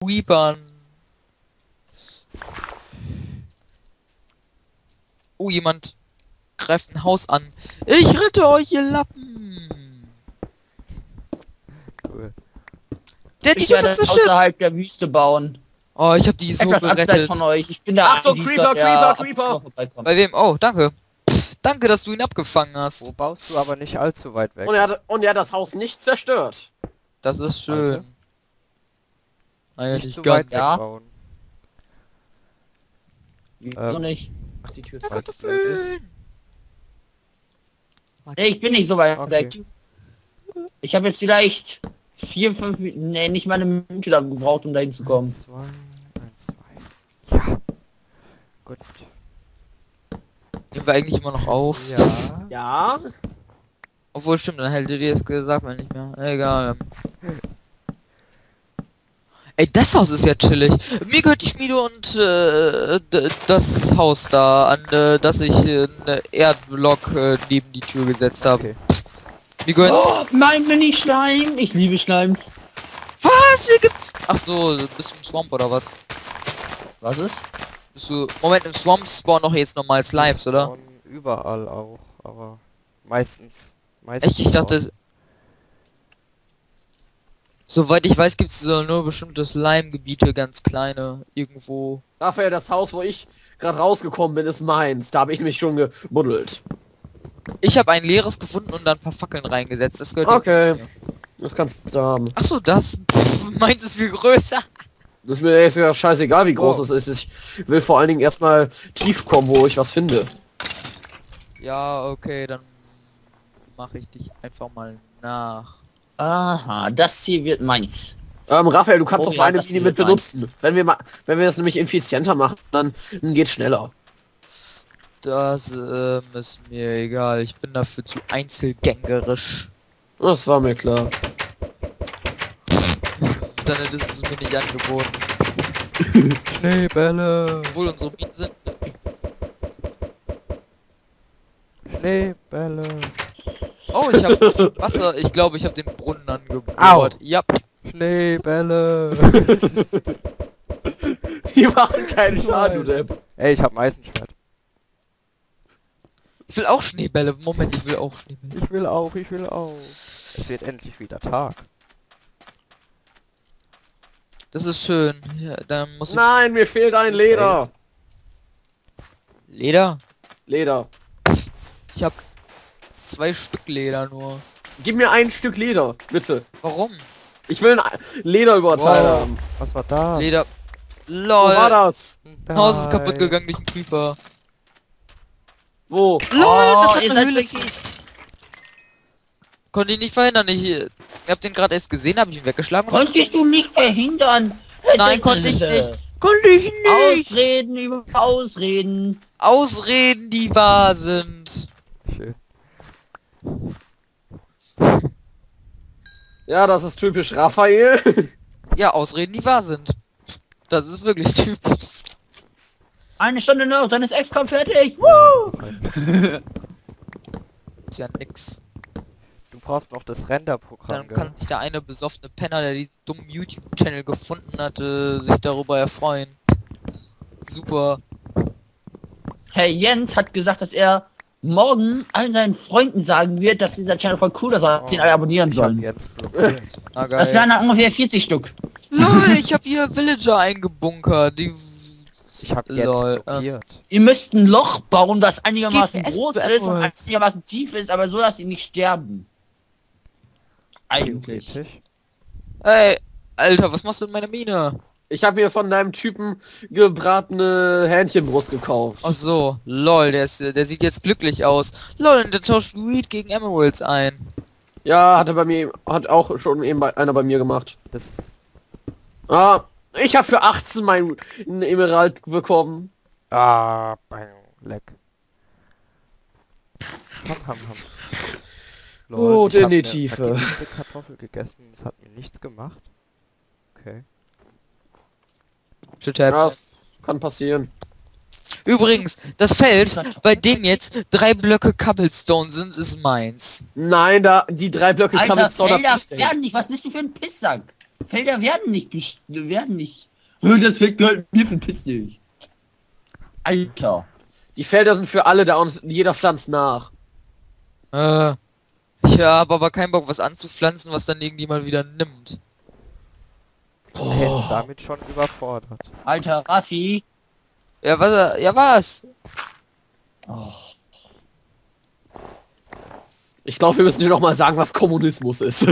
Weepern. Oh, jemand greift ein Haus an. Ich rette euch, ihr Lappen. Cool. Der Ich Tito werde ist das Schiff. außerhalb der Wüste bauen. Oh, ich hab die so Etwas abseits gerettet. von euch. Ich bin der Achtung, Einzige, Creeper, der Creeper, ab- vorbeikommt. Bei wem? Oh, danke. Danke, dass du ihn abgefangen hast. Wo baust du aber nicht allzu weit weg? Und er hat das Haus nicht zerstört. Das ist schön. Naja, nicht nicht zu ganz. weit ja. wegbauen. Wieso nicht? Ach, die Tür Ja, ist Kartoffeln. Nee, ich bin nicht so weit Okay. weg. Ich habe jetzt vielleicht 4, 5, nee, nicht mal eine Minute da gebraucht, um dahin zu kommen. 2, 1, 2. Ja. Gut. Nehmen wir eigentlich immer noch auf? Ja. Ja. Obwohl, stimmt, dann hätte dir es gesagt, wenn nicht mehr. Egal. Ey, das Haus ist ja chillig. Mir gehört die Schmiede und das Haus da, an das ich einen Erdblock neben die Tür gesetzt habe. Okay. Mir gehören... Oh, mein Mini-Schleim! Ich liebe Schleims. Was? Hier gibt's... Ach so, bist du im Swamp oder was? Was ist? Bist du... Moment, im Swamp spawnen doch jetzt normal Slimes, oder? Und überall auch, aber meistens. Echt? Ich dachte... Soweit ich weiß, gibt's so nur bestimmte Slime-Gebiete, ganz kleine, irgendwo. Raphael, das Haus, wo ich gerade rausgekommen bin, ist meins. Da habe ich nämlich schon gebuddelt. Ich habe ein leeres gefunden und dann ein paar Fackeln reingesetzt. Das gehört Okay. jetzt zu mir. Das kannst du haben. Ach so, das... meins ist viel größer. Das ist mir jetzt ja scheißegal, wie groß Oh. es ist. Ich will vor allen Dingen erstmal tief kommen, wo ich was finde. Ja, okay, dann mache ich dich einfach mal nach. Aha, das hier wird meins. Raphael, du kannst Oh doch ja, meine das Mine wird mit benutzen. Wenn wir das nämlich effizienter machen, dann geht's schneller. Das ist mir egal. Ich bin dafür zu einzelgängerisch. Das war mir klar. Dann hättest du es mir nicht angeboten. Schneebälle. Obwohl unsere Bienen sind... Schneebälle. Oh, ich habe Wasser. Ich glaube, ich habe den Brunnen Au. angebohrt. Ja. Schneebälle. Die machen keinen Schaden, du Depp. Ey, ich hab ein Eisenschwert. Ich will auch Schneebälle. Moment, ich will auch Schneebälle. Ich will auch, ich will auch. Es wird endlich wieder Tag. Das ist schön. Ja, dann muss ich... Nein, mir fehlt ein Leder. Leder? Leder. Ich habe 2 Stück Leder nur. Gib mir ein Stück Leder, bitte. Warum? Ich will ein Lederüberteil Wow. haben. Was war da? Leder... Wo LOL. war das? Mein Haus ist kaputt gegangen durch einen Creeper. Wo? LOL, das hat ihr eine seid Höhle. wirklich- Konnte ich nicht verhindern. Ich hab den gerade erst gesehen, habe ich ihn weggeschlagen. und- Konntest du nicht verhindern? Nein, konnte ich nicht. Konnte ich nicht. Ausreden über Ausreden. Ausreden, die wahr sind. Schön. Ja, das ist typisch Raphael. Ja, Ausreden, die wahr sind. Das ist wirklich typisch. Eine Stunde noch, dann ist XCOM fertig. Woo! Ist ja nix. Du brauchst noch das Renderprogramm. Dann kann sich der eine besoffene Penner, der diesen dummen YouTube-Channel gefunden hatte, sich darüber erfreuen. Super. Herr Jens hat gesagt, dass er morgen allen seinen Freunden sagen wird, dass dieser Channel voll cool ist, dass sie ihn alle abonnieren Ich hab sollen. jetzt blockiert. Na Das geil. wären dann ungefähr 40 Stück. Lol, ich habe hier Villager eingebunkert. Die... Ich hab jetzt Lol, blockiert. Ihr müsst ein Loch bauen, das einigermaßen GPS groß für ist und Emeralds. einigermaßen tief ist, aber so, dass sie nicht sterben. Eigentlich. Theoretisch. Ey, Alter, was machst du in meiner Mine? Ich habe mir von deinem Typen gebratene Hähnchenbrust gekauft. Ach so, lol, der sieht jetzt glücklich aus. Lol, und der tauscht Weed gegen Emeralds ein. Ja, hat auch schon eben einer bei mir gemacht. Das. Ah, ich habe für 18 meinen Emerald bekommen. Ah, bang, leck. Ham. Gut, ich hab in die eine Tiefe. vergiftete Kartoffel gegessen, es hat mir nichts gemacht. Okay. Shit Ja, happens. das kann passieren. Übrigens, das Feld, bei dem jetzt 3 Blöcke Cobblestone sind, ist meins. Nein, die 3 Blöcke Alter, Cobblestone hab Felder ich denn. werden nicht. Was bist du für ein Pisssack? Felder werden nicht werden nicht. Das Feld gehört mir, verpiss dich. Alter. Die Felder sind für alle da und jeder pflanzt nach. Ich habe aber keinen Bock, was anzupflanzen, was dann irgendjemand wieder nimmt. Oh. Damit schon überfordert. Alter, Raffi. Ja, was? Ja, was? Oh. Ich glaube, wir müssen dir noch mal sagen, was Kommunismus ist.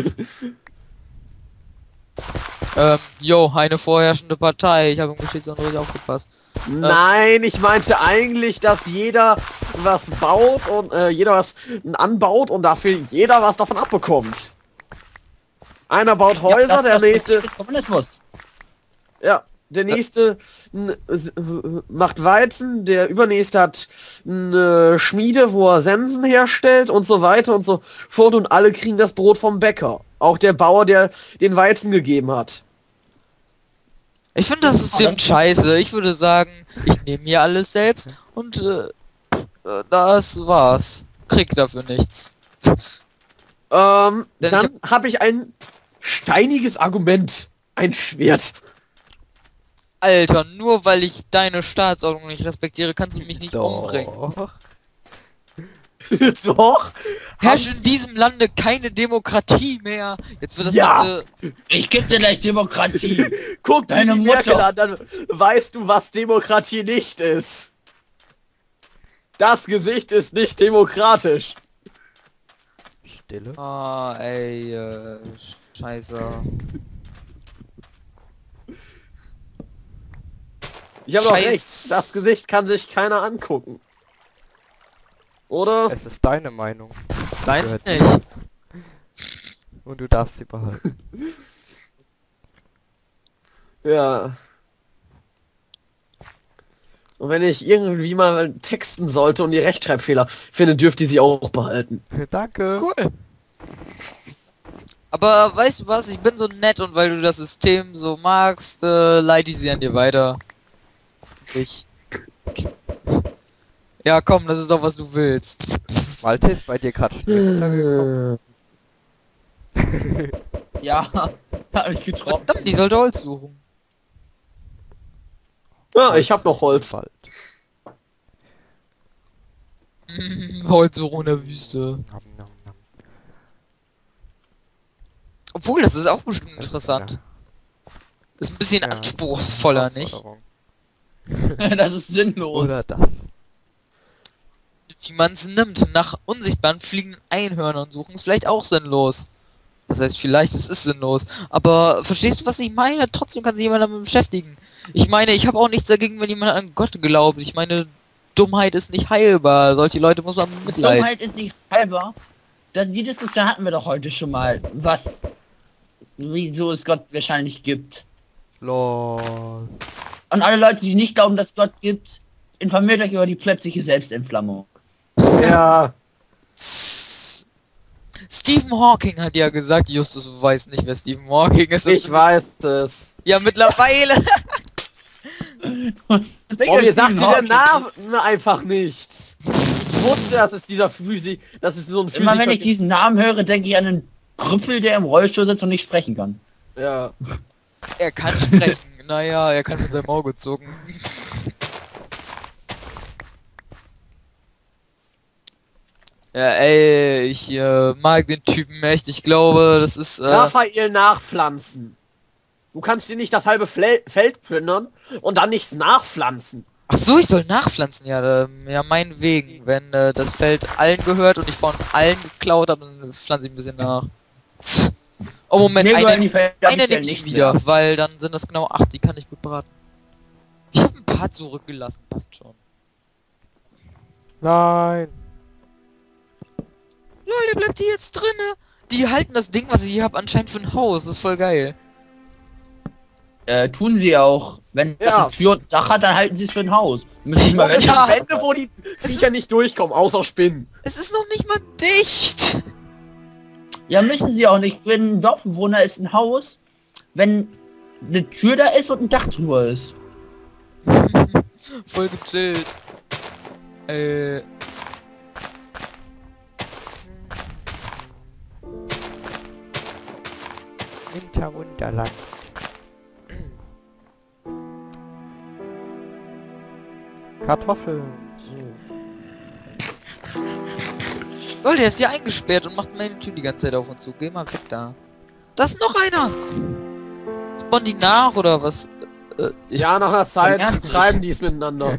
Jo, eine vorherrschende Partei. Ich habe im Geschichtsunterricht aufgepasst. Nein, ich meinte eigentlich, dass jeder was baut und jeder was anbaut und dafür jeder was davon abbekommt. Einer baut Häuser, Ja, der nächste... Kommunismus. Ja, der nächste macht Weizen, der übernächste hat eine Schmiede, wo er Sensen herstellt und so weiter und so fort und alle kriegen das Brot vom Bäcker. Auch der Bauer, der den Weizen gegeben hat. Ich finde das System scheiße. Ich würde sagen, ich nehme mir alles selbst und das war's. Krieg dafür nichts. Dann habe ich ein steiniges Argument. Ein Schwert. Alter, nur weil ich deine Staatsordnung nicht respektiere, kannst du mich nicht umbringen. Doch. Herrscht in diesem Lande keine Demokratie mehr. Jetzt wird das Ja. Ganze... Ich geb dir gleich Demokratie. Guck dir Deine die Mutter. Merkel an, dann weißt du, was Demokratie nicht ist. Das Gesicht ist nicht demokratisch. Stille. Ah, ey, scheiße. Ich habe doch Scheiß. recht. Das Gesicht kann sich keiner angucken. Oder? Es ist deine Meinung. Deins Gehört nicht. dir. Und du darfst sie behalten. Ja. Und wenn ich irgendwie mal texten sollte und die Rechtschreibfehler finde, dürft ihr sie auch behalten. Danke. Cool. Aber weißt du was, ich bin so nett und weil du das System so magst, leite ich sie an dir weiter. Ich. Ja komm, das ist doch was du willst. Malte ist bei dir gerade schnell Ja, hab ich getroffen. Verdammt, die sollte Holz suchen. Ja, ich habe noch Holz. Bald. Holz suchen in der Wüste. Nom, nom, nom. Obwohl, das ist auch bestimmt interessant. Ist ein bisschen Ja, anspruchsvoller, das ist nicht? eine Herausforderung. Das ist sinnlos. Oder das. Wie man es nimmt, nach unsichtbaren fliegenden Einhörnern suchen, ist vielleicht auch sinnlos. Das heißt, vielleicht, es ist sinnlos. Aber verstehst du, was ich meine? Trotzdem kann sich jemand damit beschäftigen. Ich meine, ich habe auch nichts dagegen, wenn jemand an Gott glaubt. Ich meine, Dummheit ist nicht heilbar. Solche Leute muss man mitleiden. Dummheit ist nicht halber. Die Diskussion hatten wir doch heute schon mal. Wieso es Gott wahrscheinlich gibt. Lol. Und alle Leute, die nicht glauben, dass es Gott gibt, informiert euch über die plötzliche Selbstentflammung. Ja. Stephen Hawking hat ja gesagt, Justus, du weißt nicht, wer Stephen Hawking ist. Ich weiß es. Ja, mittlerweile. Oh, mir sagt dir der Name einfach nichts. Ich wusste, dass es dieser Physik, das ist so ein Physiker. Immer wenn ich diesen Namen höre, denke ich an einen Krüppel, der im Rollstuhl sitzt und nicht sprechen kann. Ja. Er kann sprechen. Naja, er kann mit seinem Auge zucken. Ja, ey, ich mag den Typen echt. Ich glaube, das ist... Raphael nachpflanzen. Du kannst dir nicht das halbe Feld plündern und dann nichts nachpflanzen. Ach so, ich soll nachpflanzen, ja, ja, meinetwegen. Wenn das Feld allen gehört und ich von allen geklaut habe, dann pflanze ich ein bisschen nach. Oh Moment, Nee, eine eine nehme ich wieder, weil dann sind das genau 8, die kann ich gut braten. Ich habe ein paar zurückgelassen, passt schon. Nein. Leute, bleibt die jetzt drinne? Die halten das Ding, was ich hier habe, anscheinend für ein Haus. Das ist voll geil. Tun sie auch. Wenn das Ja. ein Tür und Dach hat, dann halten sie es für ein Haus. Müssen sie mal Ich Ja. hab Wände, wo die Viecher nicht durchkommen, außer Spinnen. Es ist noch nicht mal dicht. Ja, müssen sie auch nicht. Wenn ein Dorfbewohner ist ein Haus, wenn eine Tür da ist und ein Dach drüber ist. Voll gechillt. Winterwunderland. Kartoffeln. Lol, der ist hier eingesperrt und macht meine Tür die ganze Zeit auf und zu. Geh mal weg da. Da ist noch einer! Spawn die nach oder was? Ja, nach einer Zeit ernst treiben die es miteinander.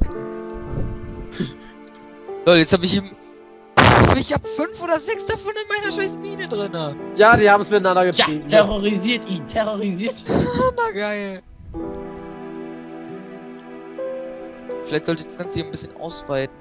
Lol, jetzt habe ich ihm... Ich habe 5 oder 6 davon in meiner scheiß Mine drinne. Ja, die haben es miteinander Ja, getrieben. terrorisiert ihn, terrorisiert ihn. Na geil. Vielleicht sollte ich das Ganze hier ein bisschen ausweiten.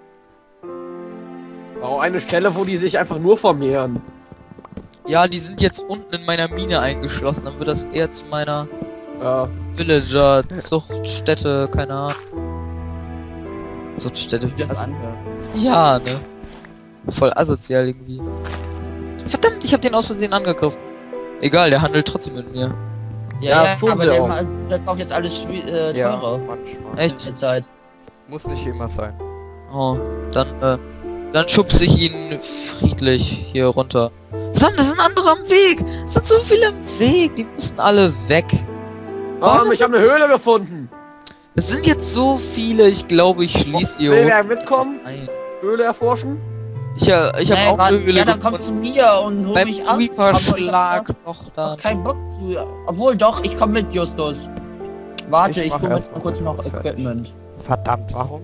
Auch eine Stelle, wo die sich einfach nur vermehren. Ja, die sind jetzt unten in meiner Mine eingeschlossen. Dann wird das eher zu meiner Ja. Villager-Zuchtstätte, keine Ahnung. Zuchtstätte, Das also, anhören. ja, ne? Voll asozial irgendwie. Verdammt, ich habe den aus Versehen angegriffen. Egal, der handelt trotzdem mit mir. Ja, das tun aber sie der auch. der kauft jetzt alles Ja, teurer. manchmal. Echt? In der Zeit. Muss nicht immer sein. Oh, dann schubse ich ihn friedlich hier runter. Verdammt, das sind andere am Weg! Es sind so viele am Weg, die müssen alle weg. Oh, das ich habe eine Höhle gefunden. Es sind jetzt so viele, ich glaube, ich schließe Will hier wer mitkommen? ein. Höhle erforschen? Ich habe auch eine Höhle Ja, dann komm zu mir und hol beim mich ab. Creeper-Schlag noch da. Hab keinen Bock zu. Obwohl doch, ich komme mit Justus. Warte, Ich ich mach hole erst mir mal kurz noch was fertig. Equipment. Verdammt, warum?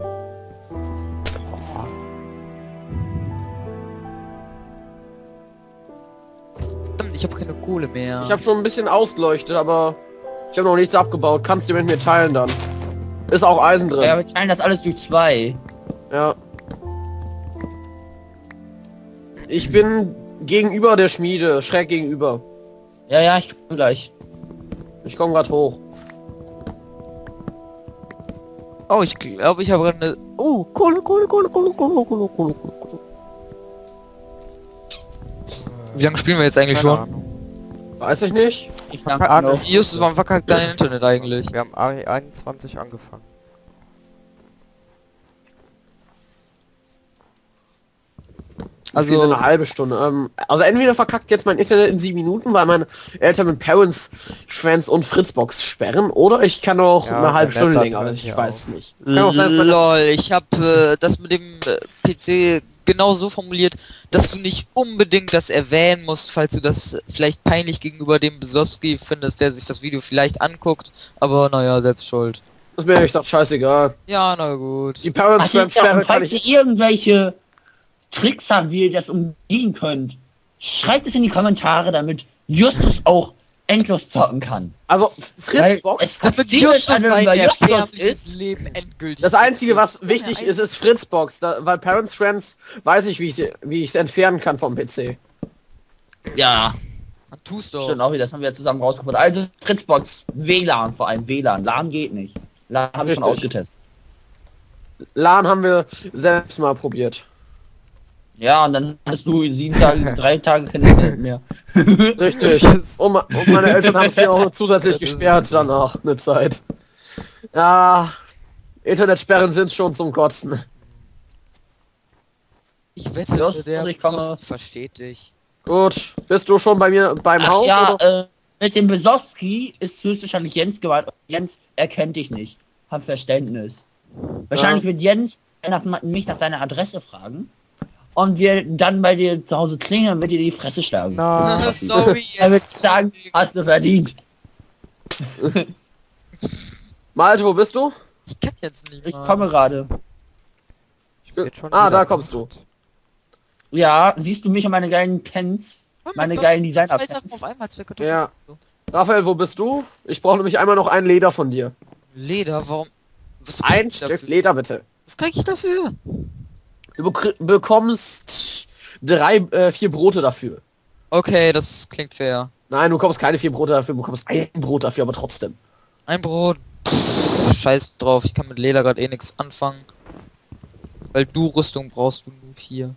Verdammt, ich habe keine Kohle mehr. Ich habe schon ein bisschen ausgeleuchtet, aber ich habe noch nichts abgebaut. Kannst du mit mir teilen dann? Ist auch Eisen Ja, drin. wir teilen das alles durch 2. Ja. Ich bin gegenüber der Schmiede, schräg gegenüber. Ja, ich komme gleich. Ich komme gerade hoch. Oh, ich glaube, ich habe gerade eine... Oh, Kohle. Wie lange spielen wir jetzt eigentlich Keine schon? Ahnung. Weiß ich nicht. Ich danke Verkackt. noch. Justus, warum verkackt dein Internet eigentlich? Wir haben 21 angefangen. Also eine halbe Stunde. Also entweder verkackt jetzt mein Internet in 7 Minuten, weil meine Eltern mit Parents, Friends und Fritzbox sperren, oder ich kann auch Ja, eine halbe der Stunde Laptop länger. hört Ich hier weiß auf. nicht. Kann auch sein, dass meine Lol, ich habe das mit dem PC genau so formuliert, dass du nicht unbedingt das erwähnen musst, falls du das vielleicht peinlich gegenüber dem Besowski findest, der sich das Video vielleicht anguckt, aber naja, selbst schuld. ist mir ehrlich gesagt scheißegal. Ja, na gut. Die Parents, Ach, Friends ja, Sperre und kann falls ich... ihr irgendwelche Tricks habt, wie ihr das umgehen könnt, schreibt es in die Kommentare, damit Justus auch endlos zocken kann. Also Weil Fritzbox... es passiert einem bei Justus ist, Leben endgültig. Das Einzige, was wichtig ist, ist Fritzbox, weil Parents, Friends weiß ich, wie ich es entfernen kann vom PC. ja, Man tust doch. stimmt auch wieder, das haben wir zusammen rausgefunden. Also Fritzbox, WLAN vor allem, WLAN. LAN geht nicht. LAN habe ich schon Richtig. ausgetestet. LAN haben wir selbst mal probiert. Ja, und dann hast du 7 Tage, 3 Tage kein Internet mehr. Richtig. Und meine Eltern haben es mir auch zusätzlich gesperrt danach, eine Zeit. Ja, Internetsperren sind schon zum Kotzen. Ich wette, Justus, der ich komme. Besowski versteht dich. Gut, bist du schon bei mir beim Ach Haus? ja, Oder? mit dem Besowski ist höchstwahrscheinlich Jens gemeint. Jens erkennt dich nicht. Hab Verständnis. Wahrscheinlich wird Jens mich nach deiner Adresse fragen. Und wir dann bei dir zu Hause klingeln und mit dir die Fresse schlagen. Nein. Sorry, Er wird sagen, hast du verdient. Malte, wo bist du? ich kann jetzt nicht Ich mal. komme gerade. Wird schon Ah, wieder da kommst du. Ja, siehst du mich und meine geilen Pens? Meine geilen Zwei Sachen Designer-Pens? auf einmal, zwei Kartoffeln. Ja. Raphael, wo bist du? Ich brauche nämlich einmal noch ein Leder von dir. Leder, warum? Was krieg Ein ich Stück dafür? Leder bitte. Was krieg ich dafür? Du bekommst 4 Brote dafür. Okay, das klingt fair. Nein, du bekommst keine 4 Brote dafür, du bekommst ein Brot dafür, aber trotzdem. Ein Brot. Pff, scheiß drauf, ich kann mit Leder gerade eh nichts anfangen. Weil du Rüstung brauchst, du Noob hier.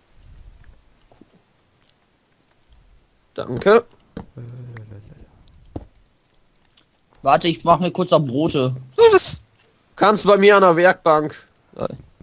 Danke. Warte, ich mache mir kurz noch Brote. Was? Kannst bei mir an der Werkbank.